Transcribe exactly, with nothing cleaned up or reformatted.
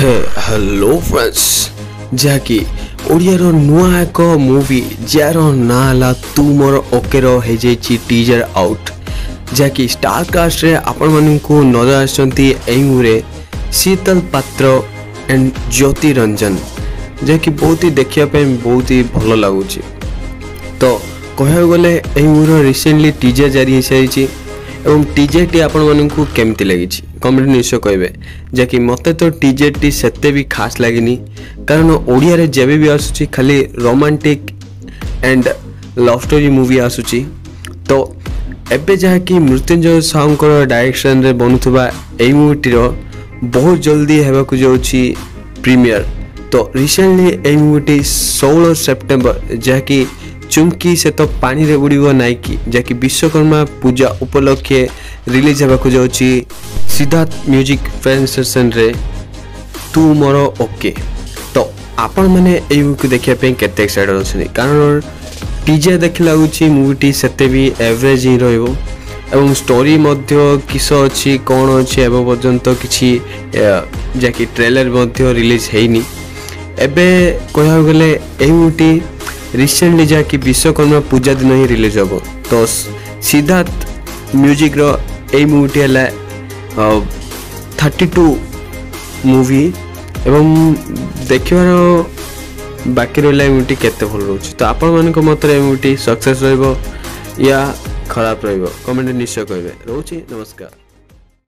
Hello friends जहाँकि ओडियार नुआ एक मूवी जार ना है तू मोर ओके हो टीजर आउट जहाँकि स्टार कास्ट रे आपण मानू नजर आसुँच मूवी शीतल पात्र एंड ज्योति रंजन जहाँकि बहुत ही देखापी बहुत ही भल लगुच। तो कह गले यही मूवी रिसेंटली टीजर जारी हो सारी एवं टीजर टी आपण मानू केमती लगी कमेंट निश्चय कहे जहाँकि मत तो टीजर टी सेते भी खास लगे कारण ओडिया रे जेबे भी आसुची खाली romantic and love story movie आसुची। तो एबे जहाँकि मृत्युंजय साहू डायरेक्शन रे बनुवा यही मूवीटी बहुत जल्दी हेबाकु जाउची प्रीमियर। तो रिसेंटली यही मूवीटी सोलह सेप्टेम्बर जहाँकि चुमकी से तो पानी रे बुड़ीबो नाइकी जहाँकि विश्वकर्मा पूजा उपलक्षे रिलीज हेबाकु जाउची सिद्धार्थ म्यूजिक फैन सेशन रे तू मोर ओके। तो आपण मैंने यही मूवी देखिया पे केते एक्साइटेड अछि कारण टीजर देख लागुची मूवीटी सेते भी एवरेज ही रहइबो एवं स्टोरी मध्य किस अछि कोन अछि एबो पर्यंत किछि जहाँकि ट्रेलर मध्य रिलीज हेइनी। एबे कहया गले एही मूवी रिसेंटली जहाँकि विश्वकर्मा पूजा दिन ही रिलीज हम। तो सिद्धार्थ म्यूजिक रो ए मूवी है थर्टी टू मूवी एवं देखार बाकी रहा मूवी केते भल रोचे। तो आपण मान मत मूवी सक्सेस रहा या खराब रहा कमेंट निश्चय कहे रोचे। नमस्कार।